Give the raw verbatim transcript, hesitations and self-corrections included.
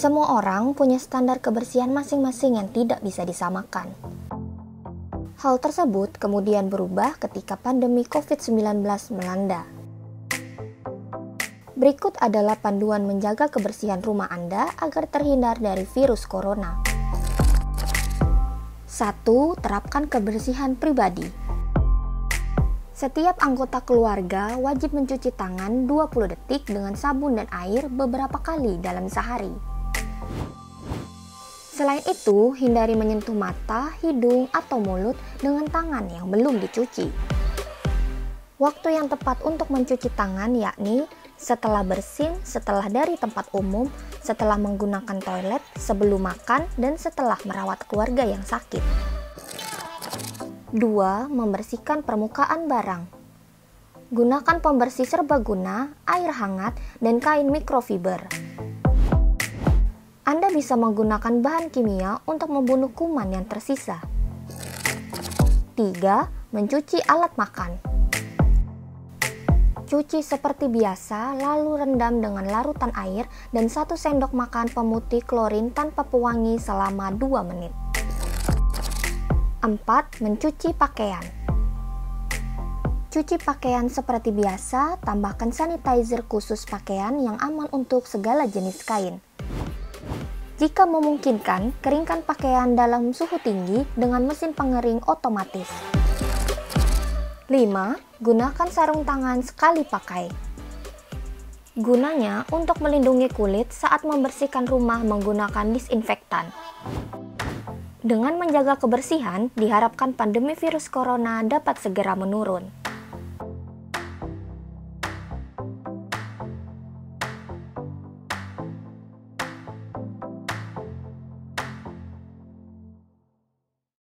Semua orang punya standar kebersihan masing-masing yang tidak bisa disamakan. Hal tersebut kemudian berubah ketika pandemi covid sembilan belas melanda. Berikut adalah panduan menjaga kebersihan rumah Anda agar terhindar dari virus corona. satu. Terapkan kebersihan pribadi. Setiap anggota keluarga wajib mencuci tangan dua puluh detik dengan sabun dan air beberapa kali dalam sehari. Selain itu, hindari menyentuh mata, hidung, atau mulut dengan tangan yang belum dicuci. Waktu yang tepat untuk mencuci tangan yakni setelah bersin, setelah dari tempat umum, setelah menggunakan toilet, sebelum makan, dan setelah merawat keluarga yang sakit. dua. Membersihkan permukaan barang. Gunakan pembersih serbaguna, air hangat, dan kain mikrofiber. Anda bisa menggunakan bahan kimia untuk membunuh kuman yang tersisa. tiga. Mencuci alat makan. Cuci seperti biasa, lalu rendam dengan larutan air dan satu sendok makan pemutih klorin tanpa pewangi selama dua menit. empat. Mencuci pakaian. Cuci pakaian seperti biasa, tambahkan sanitizer khusus pakaian yang aman untuk segala jenis kain. Jika memungkinkan, keringkan pakaian dalam suhu tinggi dengan mesin pengering otomatis. lima. Gunakan sarung tangan sekali pakai. Gunanya untuk melindungi kulit saat membersihkan rumah menggunakan disinfektan. Dengan menjaga kebersihan, diharapkan pandemi virus corona dapat segera menurun.